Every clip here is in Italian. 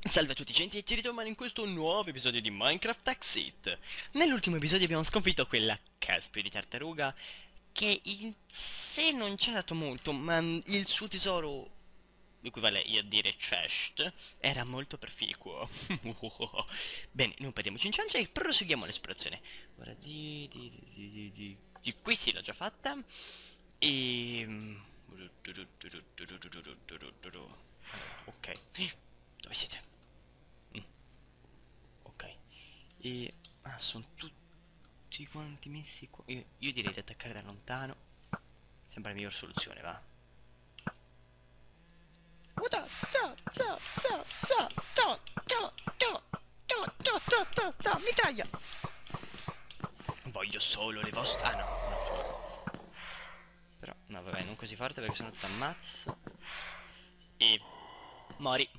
Salve a tutti gente e ci ritroviamo in questo nuovo episodio di Minecraft Exit. Nell'ultimo episodio abbiamo sconfitto quella caspita di tartaruga che in sé non ci ha dato molto, ma il suo tesoro, equivale a dire chest, era molto proficuo. Bene, non perdiamoci in ciance e proseguiamo l'esplorazione. Ora di qui sì l'ho già fatta. E... Ok, dove siete? Mm, ok. E... Ah, sono tutti quanti messi qua. Io direi di attaccare da lontano. Sembra la miglior soluzione, va? Mitraglia! Voglio solo le vostre... Ah no, no. Però, no vabbè, non così forte perché sennò ti ammazzo. E... mori.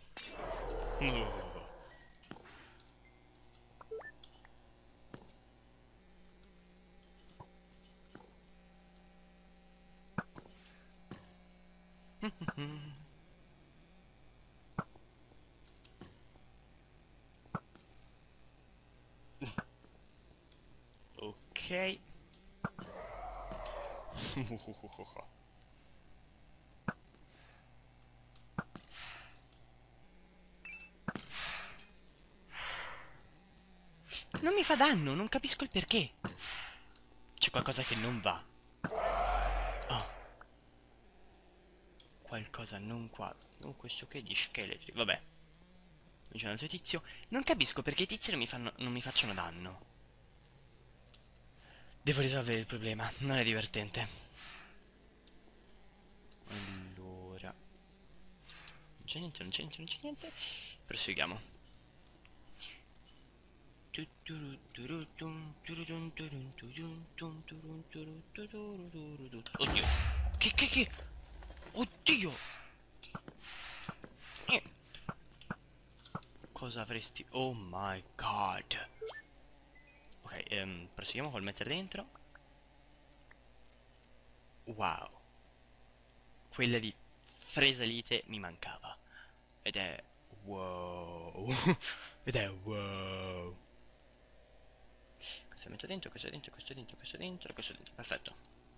Ok. Non mi fa danno, non capisco il perché. C'è qualcosa che non va. Oh, qualcosa non qua. Oh, questo che è di scheletri. Vabbè. C'è un altro tizio. Non capisco perché i tizi non mi facciano danno. Devo risolvere il problema, non è divertente. Allora. Non c'è niente, non c'è niente, non c'è niente. Proseguiamo. Oddio. Che? Oddio. Eh. Cosa avresti... Oh my god. Ok, proseguiamo col mettere dentro. Wow. Quella di fresalite mi mancava. Ed è... wow. Ed è wow. Questo metto dentro, questo dentro, questo dentro, questo dentro, questo dentro. Perfetto.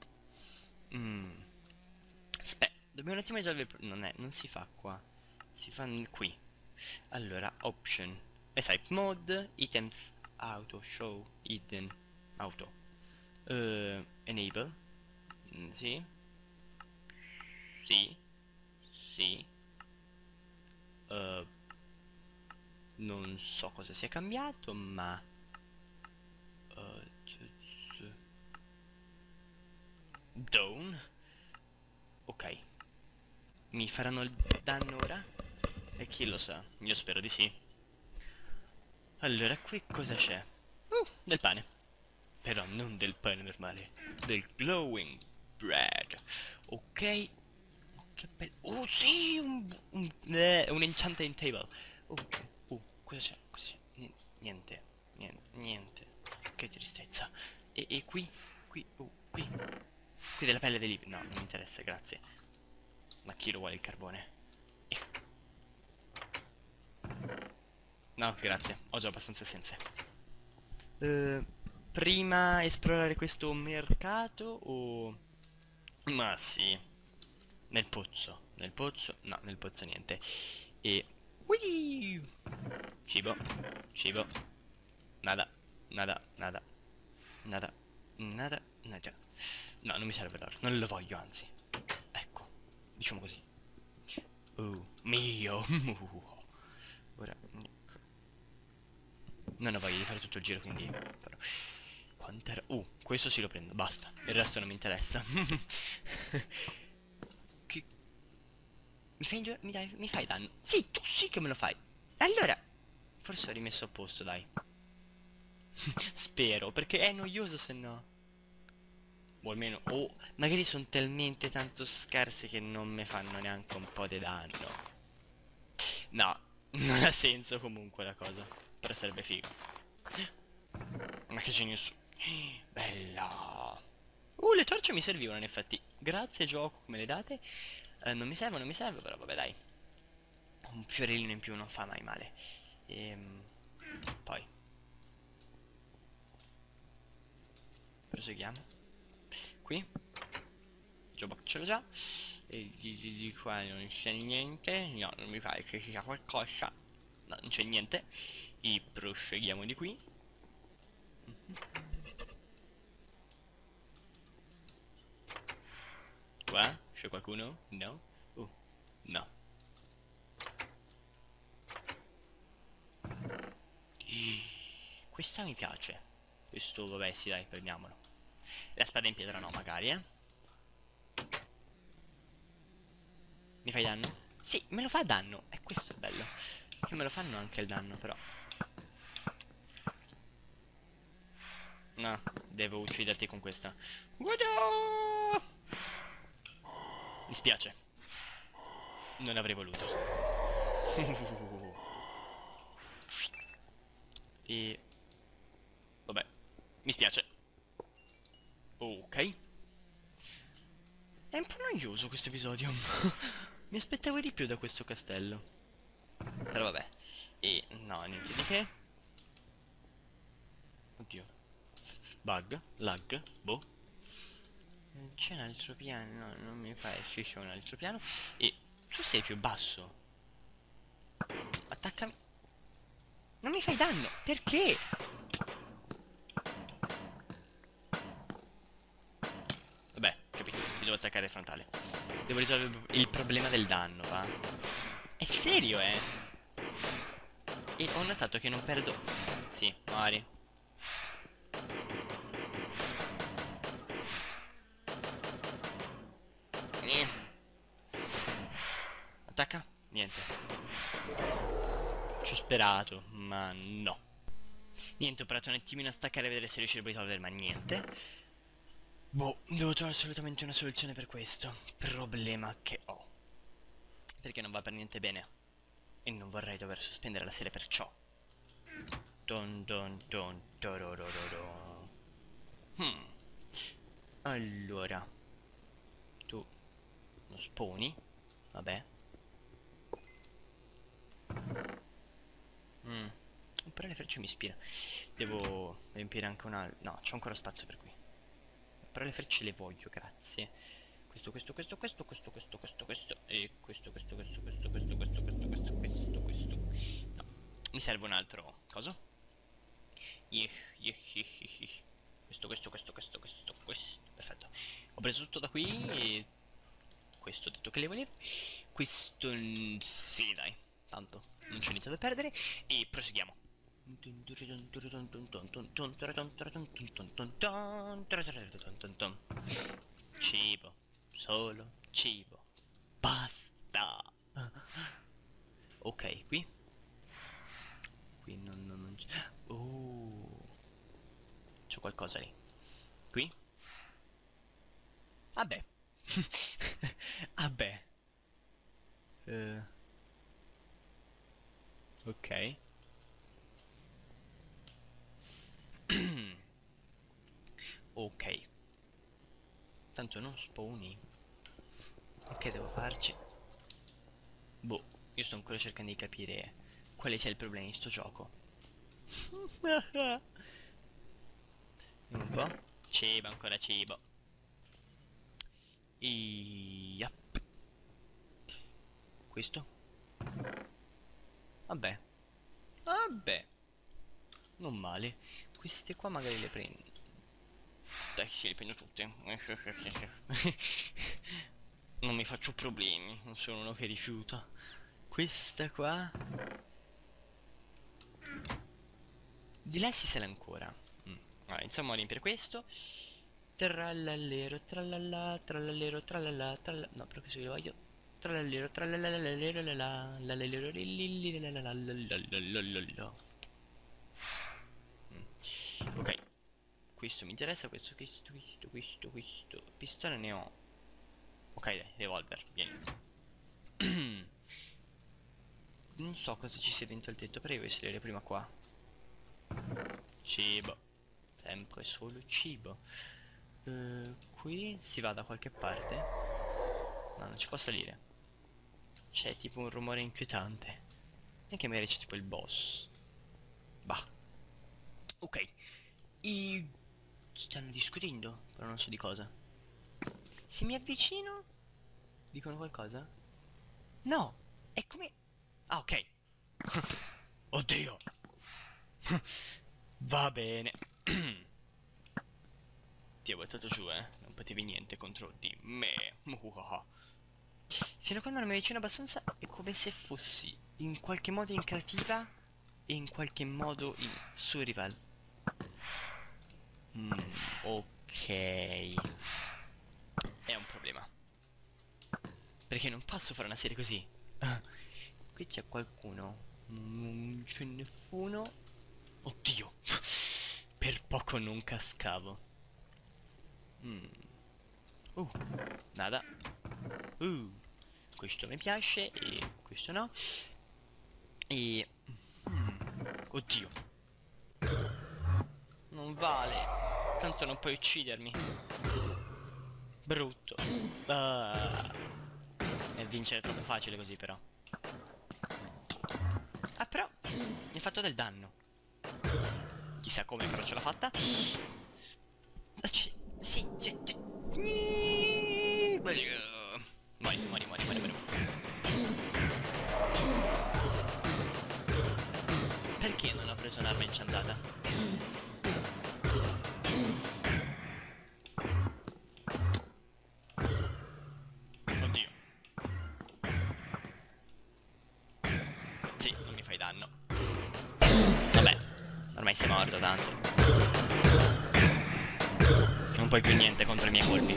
Aspetta, dobbiamo un attimo risolvere non si fa qua. Si fa qui. Allora, option. Escape mode, items, auto, show, hidden, auto. Enable. Sì. Sì. Sì. Eh, non so cosa sia cambiato, ma... Down. Ok. Mi faranno il danno ora? E chi lo sa? Io spero di sì. Allora, qui cosa c'è? Del pane. Però non del pane normale. Del glowing bread. Ok. Oh, che bello. Oh sì, un enchanting table. Cosa c'è? Cosa c'è? Niente. Niente. Che tristezza. E qui? Qui. Qui della pelle dei libri. No, non mi interessa, grazie. Ma chi lo vuole il carbone? No, grazie. Ho già abbastanza essenze. Eh, prima esplorare questo mercato o... Ma sì. Nel pozzo. Nel pozzo? No, nel pozzo niente. E... Ui! Cibo. Cibo. Nada. Nada. Nada. Nada. Nada. Nada. No, non mi serve l'oro. Non lo voglio, anzi. Ecco. Diciamo così. Mio. Ora... Non ho voglia di fare tutto il giro, quindi farò. Quant'era? Questo sì lo prendo, basta. Il resto non mi interessa. Che... mi fai danno? Sì, tu sì che me lo fai. Allora, forse ho rimesso a posto, dai. Spero, perché è noioso se no. O almeno, magari sono talmente tanto scarsi che non mi fanno neanche un po' di danno. No, non ha senso comunque la cosa. Però sarebbe figo. Ma che genio su... Bella. Le torce mi servivano in effetti. Grazie gioco, come le date? Non mi serve, però vabbè dai. un fiorellino in più non fa mai male. Poi proseguiamo. Qui Jobok ce l'ho già. E di qua non c'è niente. No, non mi pare che ci sia qualcosa. No, non c'è niente. E proseguiamo di qui. Qua c'è qualcuno? No? No. Questa mi piace. Questo, vabbè, sì, dai, prendiamolo. La spada in pietra no, magari, eh. Mi fai danno? Sì, me lo fa danno. E questo è bello. Che me lo fanno anche il danno, però. No, devo ucciderti con questa. Guarda! Mi spiace. Non avrei voluto. E... vabbè, mi spiace. Ok. È un po' noioso questo episodio. Mi aspettavo di più da questo castello. Però vabbè. E no, niente di che. Oddio. Bug, lag, boh. C'è un altro piano, no, non mi pare ci sia un altro piano. E tu sei più basso. Attaccami. Non mi fai danno, perché? Vabbè, capito, ti devo attaccare frontale. Devo risolvere il problema del danno, va? È serio, eh? E ho notato che non perdo... Sì, muori. Attacca? Niente. Ci ho sperato, ma no. Niente, ho provato un attimino a staccare a vedere se riuscivo a risolvere, ma niente. Boh, devo trovare assolutamente una soluzione per questo problema che ho. Perché non va per niente bene. E non vorrei dover sospendere la serie per ciò. Don don don dororororo. Allora. Tu lo sponi. Vabbè. Però le frecce mi ispira. Devo riempire anche una... no, c'è ancora spazio per qui. Però le frecce le voglio, grazie. Questo e questo. No, mi serve un altro coso. Questo. Perfetto. Ho preso tutto da qui e... questo ho detto che le volevo. Questo... sì, dai. Tanto, non c'è niente da perdere. E proseguiamo. Cibo. Solo cibo. Basta. Ok, qui. Qui non c'è. Oh. C'è qualcosa lì. Qui? Vabbè. Vabbè. Ok. Ok. Tanto non spawni. Che devo farci? Boh, io sto ancora cercando di capire quale sia il problema di sto gioco. Un po'. Cibo, ancora cibo. Yup. Questo? Vabbè. Vabbè. Non male. Queste qua magari le prendo. Dai, sì, le prendo tutte. Non mi faccio problemi. Non sono uno che rifiuta. Questa qua. Di là si sale ancora. Allora, iniziamo a riempire questo. Trallallero, trallalla, trallallero, trallalla, trallalla. No, però questo lo voglio. Trallallero, trallallalero, lallalero, lillilalalalalalalalala. Ok. Questo mi interessa, questo. Pistone ne ho. Ok, dai, revolver, vieni. Non so cosa ci sia dentro il tetto, però io voglio salire prima qua. Cibo. Sempre solo cibo. Qui si va da qualche parte. No, non ci può salire. C'è tipo un rumore inquietante. E che magari c'è tipo il boss. Bah. Ok. Stanno discutendo, però non so di cosa. Se mi avvicino, dicono qualcosa? No, è come... Ah, ok. Oddio. Va bene. Ti ho buttato giù, non potevi niente contro di me. Fino a quando non mi avvicino abbastanza è come se fossi in qualche modo in creativa e in qualche modo in survival. Ok. È un problema. Perché non posso fare una serie così. Qui c'è qualcuno. Non c'è nessuno. Oddio. Per poco non cascavo. Nada. Questo mi piace e questo no. E... Oddio. Non vale. Tanto non puoi uccidermi. Brutto. E vincere è troppo facile così però. Ah però mi ha fatto del danno. Chissà come però ce l'ha fatta. Sì, muori, muori, muori, muori, muori. Perché non ho preso un'arma inciantata? Oddio. Sì, non mi fai danno. Vabbè, ormai sei morto tanto. Non puoi più niente contro i miei colpi.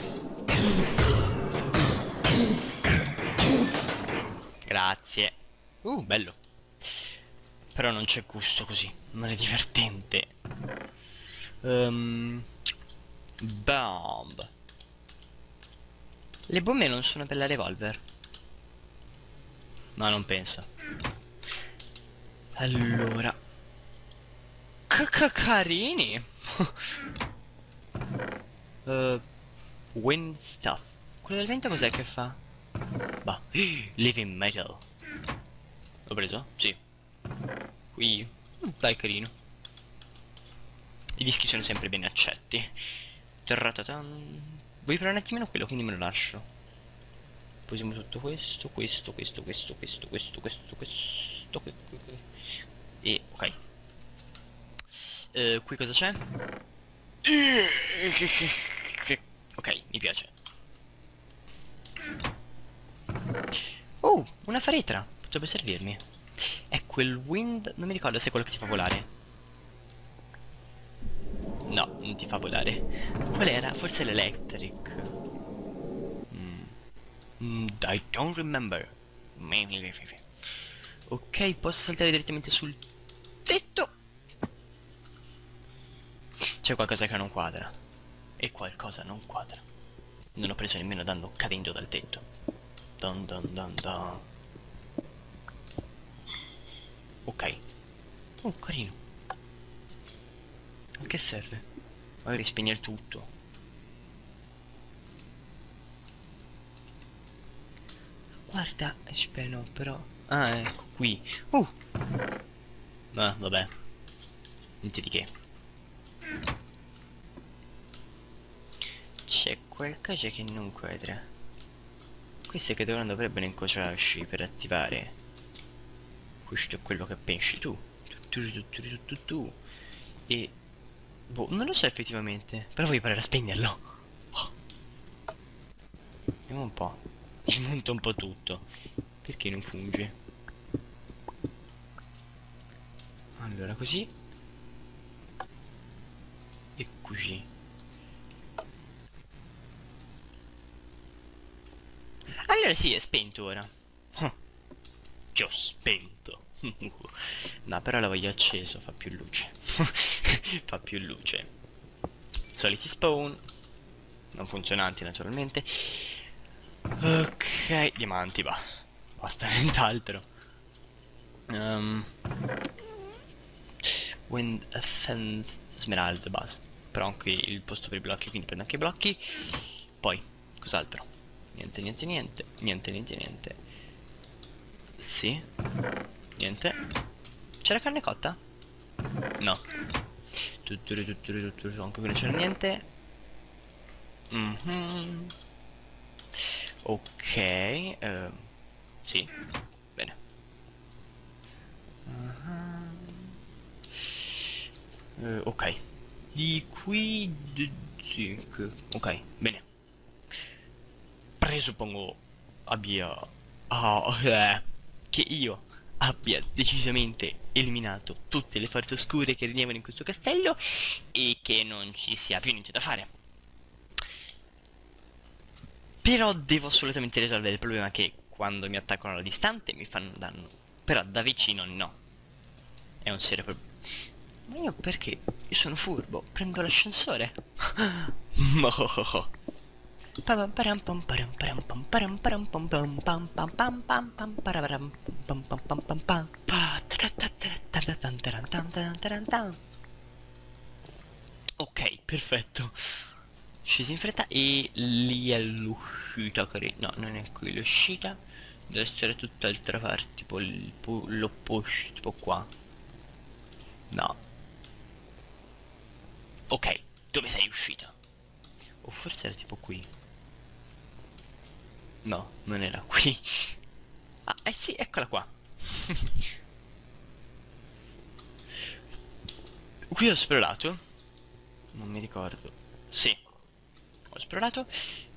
Grazie. Bello. Però non c'è gusto così. Non è divertente. Bomb. Le bombe non sono per la revolver. No, non penso. Allora. Carini. Wind stuff. Quello del vento cos'è che fa? Bah. Living metal. L'ho preso? Sì. Qui. Dai, carino. I dischi sono sempre ben accetti. Tarratatan. Vuoi fare un attimino quello, quindi me lo lascio. Posiamo tutto questo, questo. E ok. Qui cosa c'è? Ok, mi piace. Oh, una faretra. Potrebbe servirmi. È quel wind... Non mi ricordo se è quello che ti fa volare. No, non ti fa volare. Qual era? Forse l'electric. I don't remember. Ok, posso saltare direttamente sul tetto. C'è qualcosa che non quadra. E qualcosa non quadra. Non ho preso nemmeno danno cadendo dal tetto. Dun dun dun dun. Ok. Oh, carino. A che serve? Magari spegnere tutto. Guarda, aspetta, no, però... Ah, ecco, qui. Ah, vabbè. Niente di che. C'è qualcosa che non quadra. Queste che dovrebbero incrociarsi per attivare. Questo è quello che pensi tu. E... Boh, non lo so effettivamente. Però voglio provare a spegnerlo. Vediamo un po'. Smonto un po' tutto. Perché non funge? Allora, così. E così. Allora sì, è spento ora. Che ho spento. No, però la voglio acceso, fa più luce. Fa più luce. Soliti spawn. Non funzionanti naturalmente. Ok, diamanti, va. Basta, nient'altro. Wind Ascend Smeralda, basta. Però anche il posto per i blocchi, quindi prendo anche i blocchi. Poi, cos'altro? Niente. Sì. Niente. C'è la carne cotta? No. Anche qui non c'era niente. Ok. Sì. Bene. Ok. Di qui... Sì. Ok, bene. Presuppongo abbia... che io abbia decisamente eliminato tutte le forze oscure che rignevano in questo castello e che non ci sia più niente da fare. Però devo assolutamente risolvere il problema che quando mi attaccano da distante mi fanno danno. Però da vicino no. È un serio problema. Ma io perché? Io sono furbo, prendo l'ascensore. Mohohoho. Pam param pam param param pam param param pam pam pam pam pam pam pam pararam pam pam pam pam pam pa taran. Ok, perfetto. Scesi in fretta e lì è l'uscita, no, non è qui l'uscita. Deve essere tutt'altra parte, tipo l'opposto, tipo qua. No. Ok, dove sei uscita? O forse era tipo qui. No, non era qui. Ah, eh sì, eccola qua. Qui ho esplorato. Non mi ricordo. Sì, ho esplorato.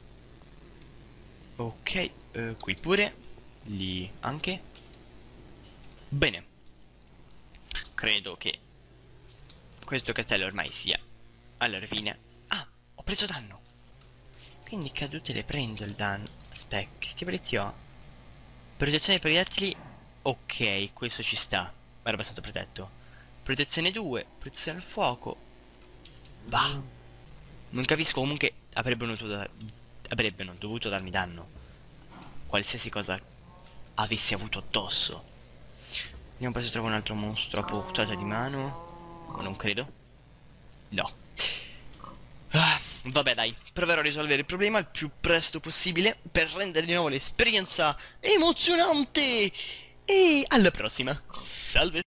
Ok, qui pure. Lì anche. Bene. Credo che questo castello ormai sia alla rovina. Ah, ho preso danno. Quindi cadute le prendo il danno. Aspetta, che stipaletti ho? Protezione per proiettili. Ok, questo ci sta. Era abbastanza protetto. Protezione 2, protezione al fuoco. Bah. Non capisco, comunque avrebbero dovuto darmi danno. Qualsiasi cosa avessi avuto addosso. Vediamo poi se trovo un altro mostro a portata di mano. Ma non credo. No. Vabbè dai, proverò a risolvere il problema il più presto possibile per rendere di nuovo l'esperienza emozionante. E alla prossima. Salve.